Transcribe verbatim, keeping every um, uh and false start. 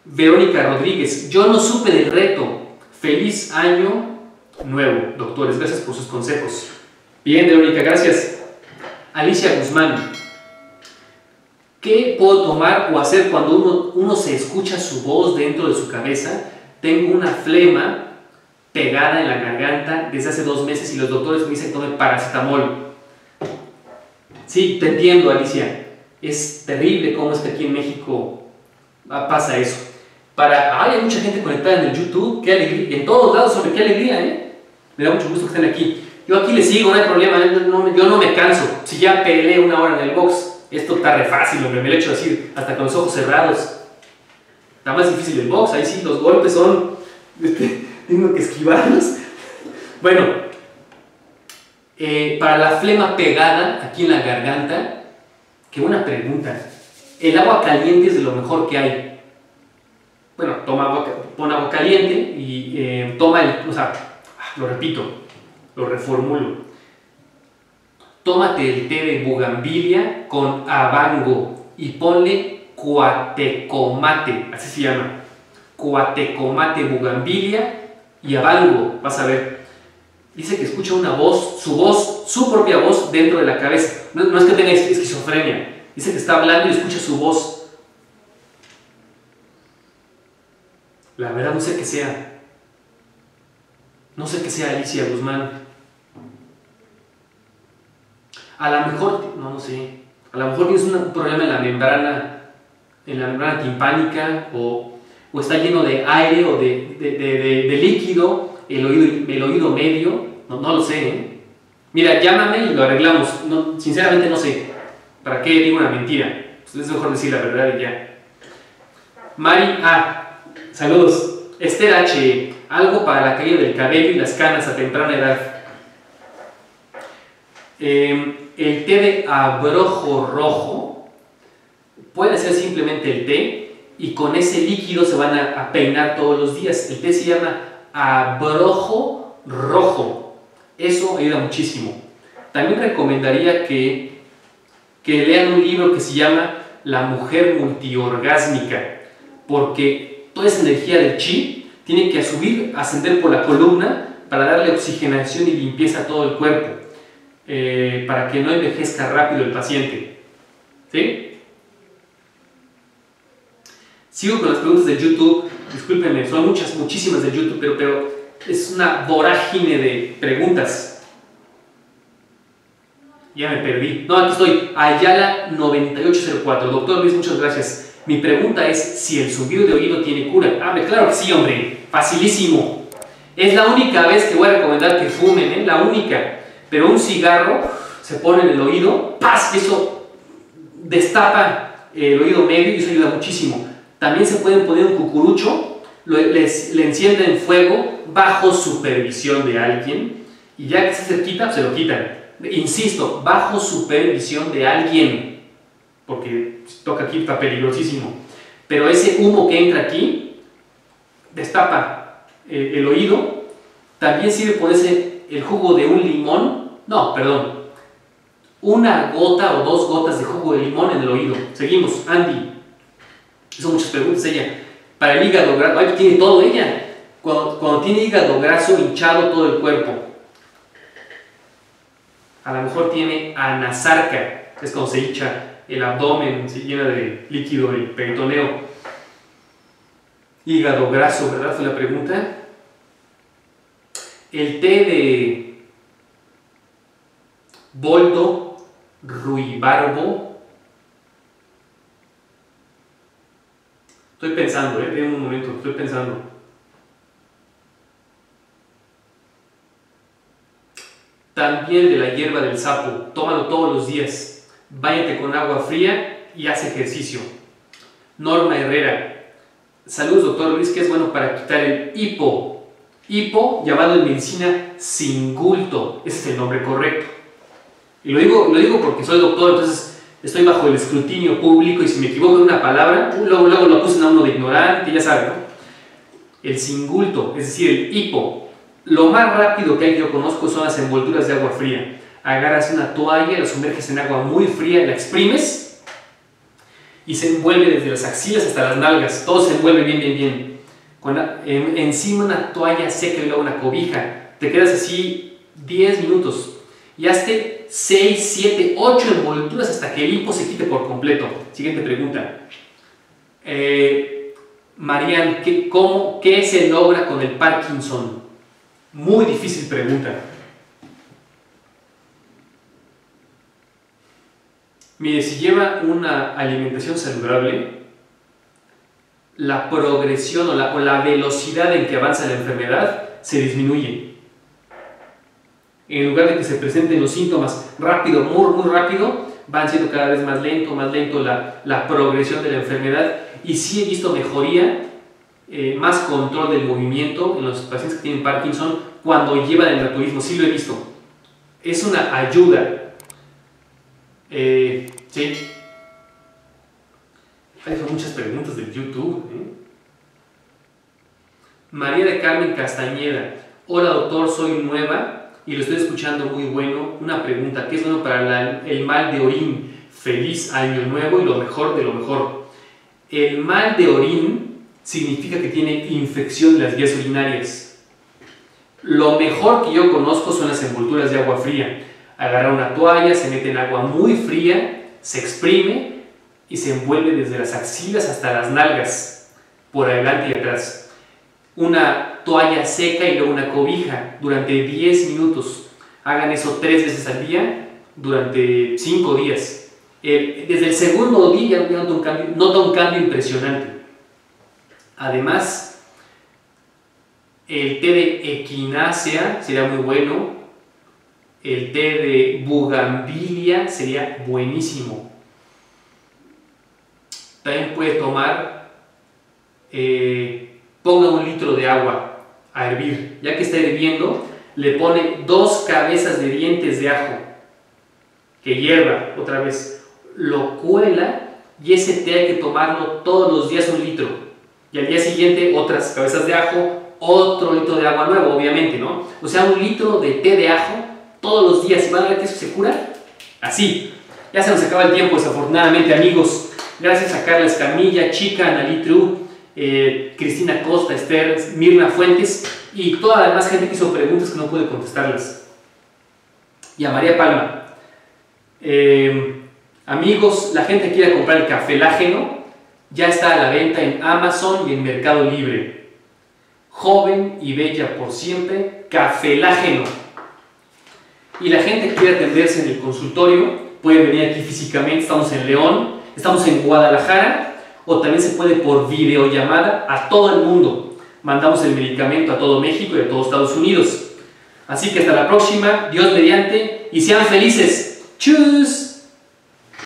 Verónica Rodríguez, yo no supe del reto. Feliz año nuevo, doctores. Gracias por sus consejos. Bien, Verónica, gracias. Alicia Guzmán, ¿qué puedo tomar o hacer cuando uno, uno se escucha su voz dentro de su cabeza? Tengo una flema pegada en la garganta desde hace dos meses y los doctores me dicen que tome paracetamol. Sí, te entiendo, Alicia. Es terrible cómo es que aquí en México pasa eso. Para, ay, hay mucha gente conectada en el YouTube, qué alegría, en todos lados, sobre qué alegría, ¿eh? Me da mucho gusto que estén aquí. Yo aquí les sigo, no hay problema, no, yo no me canso. Si ya peleé una hora en el box, esto está re fácil, hombre, me lo he hecho decir, hasta con los ojos cerrados. Está más difícil el box, ahí sí los golpes son, este, tengo que esquivarlos. Bueno, eh, para la flema pegada aquí en la garganta, qué buena pregunta. El agua caliente es de lo mejor que hay. Bueno, toma agua, pon agua caliente y eh, toma el, o sea, lo repito, lo reformulo. Tómate el té de bugambilia con habango y ponle cuatecomate, así se llama. Cuatecomate, bugambilia y habango, vas a ver. Dice que escucha una voz, su voz, su propia voz dentro de la cabeza. No, no es que tenga esquizofrenia, dice que está hablando y escucha su voz. La verdad no sé qué sea. No sé qué sea, Alicia Guzmán. A lo mejor, no, no sé. A lo mejor tienes un problema en la membrana, en la membrana timpánica, o, o está lleno de aire o de, de, de, de, de líquido, el oído, el oído medio. No, no lo sé, ¿eh? Mira, llámame y lo arreglamos. No, sinceramente no sé. ¿Para qué digo una mentira? Pues es mejor decir la verdad y ya. Mari A. Saludos. Esther H. Algo para la caída del cabello y las canas a temprana edad. Eh, el té de abrojo rojo puede ser simplemente el té y con ese líquido se van a, a peinar todos los días. El té se llama abrojo rojo. Eso ayuda muchísimo. También recomendaría que, que lean un libro que se llama La mujer multiorgásmica, porque toda esa energía del chi tiene que subir, ascender por la columna para darle oxigenación y limpieza a todo el cuerpo, eh, para que no envejezca rápido el paciente. ¿Sí? Sigo con las preguntas de YouTube. Discúlpenme, son muchas, muchísimas de YouTube, pero, pero es una vorágine de preguntas. Ya me perdí. No, aquí estoy. Ayala noventa y ocho cero cuatro. Doctor Luis, muchas gracias. Mi pregunta es si el zumbido de oído tiene cura. Ah, claro que sí, hombre. Facilísimo. Es la única vez que voy a recomendar que fumen, ¿eh? La única. Pero un cigarro se pone en el oído, ¡paz! Eso destapa el oído medio y eso ayuda muchísimo. También se pueden poner un cucurucho, lo, les, le encienden fuego bajo supervisión de alguien y ya que está cerquita, se lo quitan. Insisto, bajo supervisión de alguien, porque si toca aquí está peligrosísimo. Pero ese humo que entra aquí destapa eh, el oído. También sirve ponerse el jugo de un limón, no, perdón, una gota o dos gotas de jugo de limón en el oído. Seguimos, Andy. Son muchas preguntas ella. Para el hígado graso, ay, tiene todo ella. Cuando, cuando tiene hígado graso hinchado todo el cuerpo, a lo mejor tiene anasarca, es cuando se hincha el abdomen, se llena de líquido el peritoneo. Hígado graso, ¿verdad? Fue la pregunta. El té de boldo ruibarbo. Estoy pensando, ¿eh? En un momento, estoy pensando. También de la hierba del sapo, tómalo todos los días. Báñate con agua fría y haz ejercicio. Norma Herrera, saludos doctor Luis, ¿qué es bueno para quitar el hipo? Hipo, llamado en medicina singulto, ese es el nombre correcto. Y lo digo, lo digo porque soy doctor, entonces estoy bajo el escrutinio público y si me equivoco en una palabra, luego, luego lo acusan a uno de ignorante, ya saben, ¿no? El singulto, es decir, el hipo. Lo más rápido que hay que yo conozco son las envolturas de agua fría. Agarras una toalla, la sumerges en agua muy fría, la exprimes y se envuelve desde las axilas hasta las nalgas, todo se envuelve bien, bien, bien. Con la, en, encima una toalla seca y luego una cobija, te quedas así diez minutos y hazte seis, siete, ocho envolturas hasta que el hipo se quite por completo. Siguiente pregunta. Eh, Marian, ¿qué, cómo, ¿qué se logra con el Parkinson? Muy difícil pregunta. Mire, si lleva una alimentación saludable, la progresión o la, o la velocidad en que avanza la enfermedad se disminuye. En lugar de que se presenten los síntomas rápido, muy, muy rápido, van siendo cada vez más lento, más lento la, la progresión de la enfermedad. Y sí he visto mejoría, eh, más control del movimiento en los pacientes que tienen Parkinson cuando llevan el naturismo, sí lo he visto. Es una ayuda. Eh, sí. Hay muchas preguntas del YouTube. ¿eh? María de Carmen Castañeda. Hola doctor, soy nueva y lo estoy escuchando muy bueno. Una pregunta, ¿qué es bueno para la, el mal de orín? Feliz año nuevo y lo mejor de lo mejor. El mal de orín significa que tiene infección de las vías urinarias. Lo mejor que yo conozco son las envolturas de agua fría. Agarrar una toalla, se mete en agua muy fría, se exprime y se envuelve desde las axilas hasta las nalgas, por adelante y atrás. Una toalla seca y luego una cobija durante diez minutos. Hagan eso tres veces al día durante cinco días. Eh, desde el segundo día ya nota un cambio, nota un cambio impresionante. Además, el té de equinácea sería muy bueno. El té de bugambilia sería buenísimo. También puede tomar, eh, ponga un litro de agua a hervir. Ya que está hirviendo, le pone dos cabezas de dientes de ajo, que hierva otra vez. Lo cuela y ese té hay que tomarlo todos los días un litro. Y al día siguiente otras cabezas de ajo, otro litro de agua nuevo, obviamente, ¿no? O sea, un litro de té de ajo todos los días. ¿Y van a ver que eso se cura? Así. Ya se nos acaba el tiempo, desafortunadamente, amigos. Gracias a Carla Escamilla, Chica, Analí Tru, eh, Cristina Costa, Esther, Mirna Fuentes y toda la demás gente que hizo preguntas que no pude contestarlas. Y a María Palma. Eh, amigos, la gente que quiera comprar el cafelágeno ya está a la venta en Amazon y en Mercado Libre. Joven y bella por siempre, cafelágeno. Y la gente que quiera atenderse en el consultorio puede venir aquí físicamente. Estamos en León, estamos en Guadalajara, o también se puede por videollamada a todo el mundo. Mandamos el medicamento a todo México y a todos Estados Unidos. Así que hasta la próxima, Dios mediante, y sean felices. ¡Tschüss!